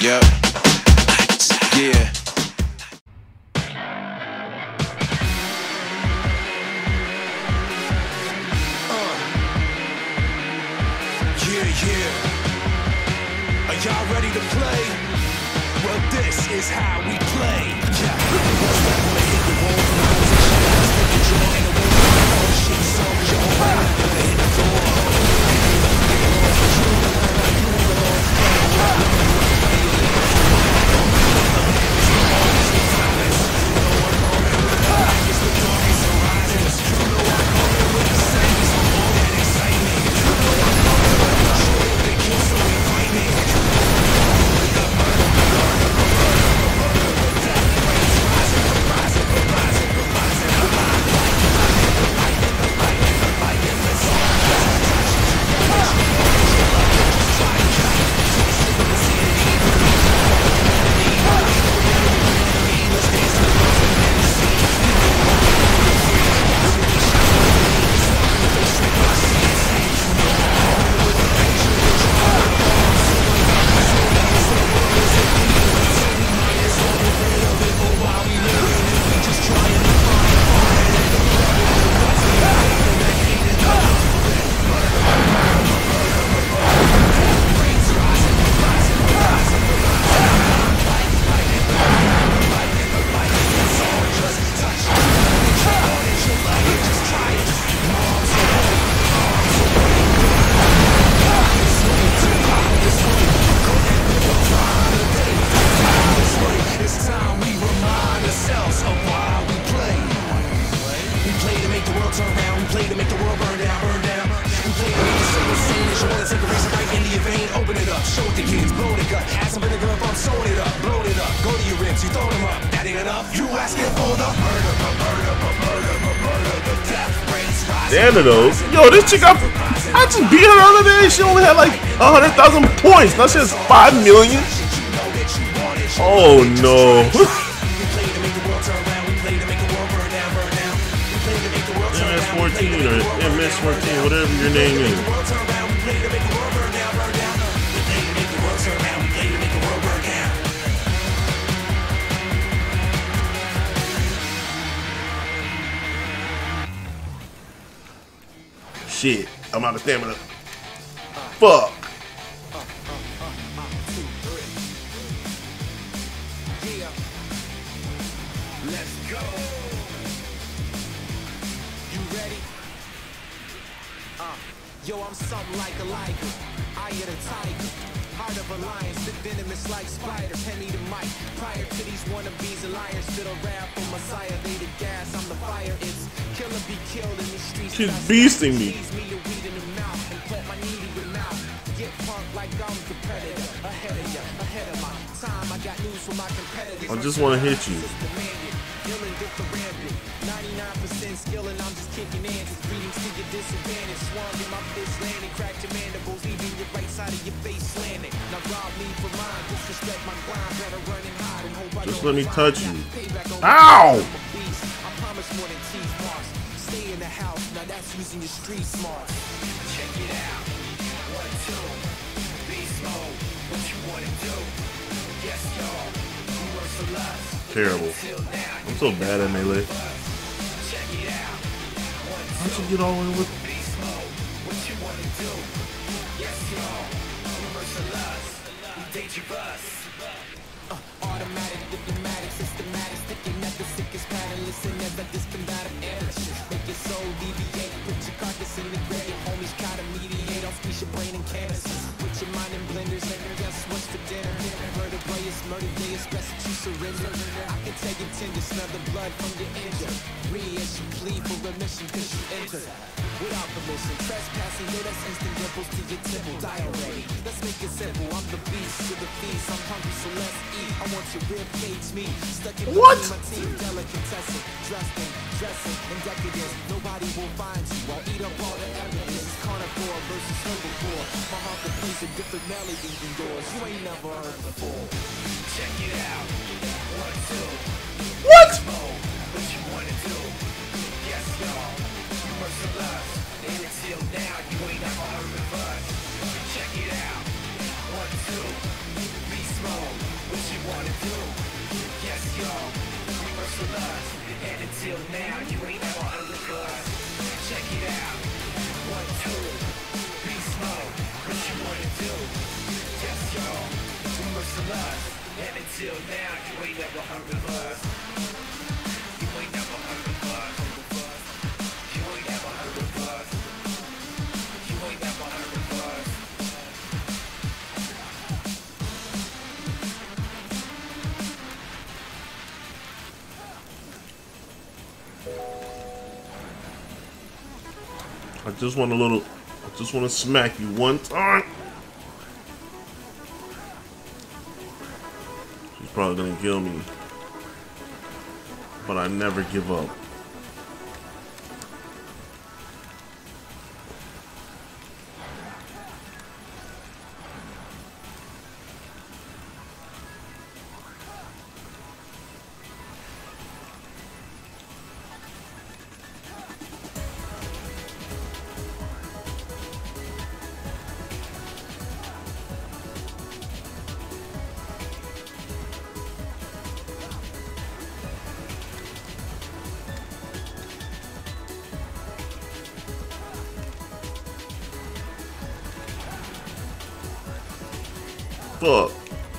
Yep. Yeah. Yeah. Are y'all ready to play? Well, this is how we play. Yeah. What's that when they hit the wall from the walls and shadows? Take a draw and a wall from all shit. So y'all gonna hit the floor. Yo, this chick, I just beat her the other day. She only had like 100,000 points. Now she has 5 million. Oh no. MS14 or MS14, whatever your name is. Shit, I'm out of stamina. Fuck. Let's go. You ready? Yo, I'm something like a liger. Eye of the tiger. Heart of a lion. Spit venomous like spider. Hand me the mic. Prior to these wannabes and liars. Fiddle rap for Messiah. They the gas, I'm the fire. It's kill or be killed in these streets. She's beasting me. Get punked like I'm a competitor. Ahead of ya, ahead of my time. I got news for my competitors. I just want to hit you. 99% skill and I'm just kicking in. Greetings to your disadvantage. Swung in my fist landing. Cracked your mandibles. Leaving your right side of your face slanted. Now rob me for mine. Disrespect my grind. Better run and hide and hope I just don't let me touch you. Ow! I promise more than teeth marks. Stay in the house. Now that's using your street smart. Check it out. 1, 2. Beast mode. What you wanna do? Yes, y'all. You merciless. Terrible. I'm so bad at melee. How'd you get all the way with Beast mode. What you wanna do? Yes, y'all. You merciless. We dangerous. Automatic, diplomatic, systematic, sticking at the sickest pattern. Listen as I discombative amateurs. Make your soul deviate. Put your carcass in the grave. Homies try to mediate. I'll squeeze your brain in canvases. Put your mind in blenders. And guess what's for dinner? Murder play is murder day. It's best that you surrender. I can take it tender. Smell the blood from your injury. As you plead for remission, cause you entered without permission. Trespassing, yo, that's instant dimples to your temple. Die already. Let's make it simple. I'm the beast to the feast. I'm hungry, so let's eat. I want your rib cage meat. Stuck in my team, delicatessen. Dressing in decadence. Nobody will find you. I'll eat up all the evidence. Carnivore versus herbivore. My heart can plays a different melody than yours. You ain't never heard before. Check it out. 1, 2. What? What you wanna do? Yes, y'all. You merciless. And until now, you ain't never heard of us. Check it out. 1, 2. Beast mode. until now, you ain't never heard of us. Check it out. 1, 2, beast mode. What you wanna do? Yes, y'all. Ruthless. And until now, you ain't never heard of us. You ain't never heard of us. You ain't never heard of us. You ain't never heard of us. I just want to smack you one time. She's probably gonna kill me, but I never give up. Fuck.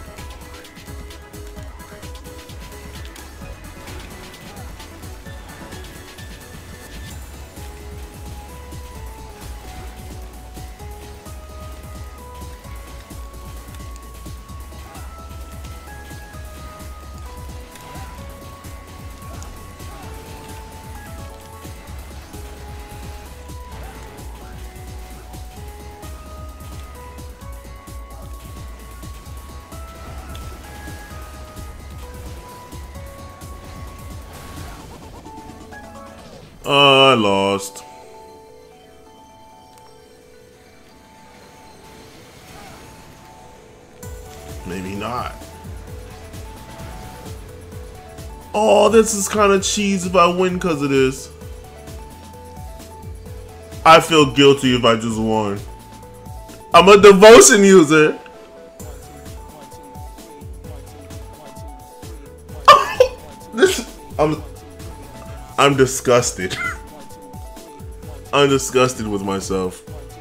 I lost. Maybe not. Oh, this is kind of cheese if I win because of this. I feel guilty if I just won. I'm a devotion user. I'm disgusted. I'm disgusted with myself.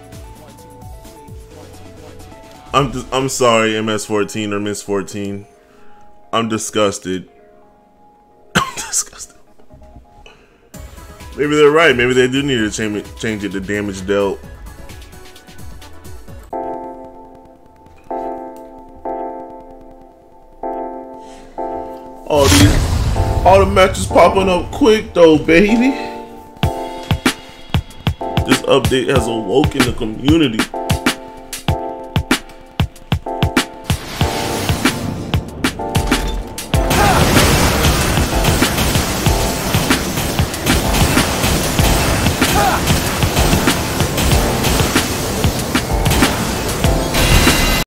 I'm sorry, MS14 or Miss 14. I'm disgusted. I'm disgusted. Maybe they're right. Maybe they do need to change it to damage dealt. All the matches popping up quick though, baby. This update has awoken the community.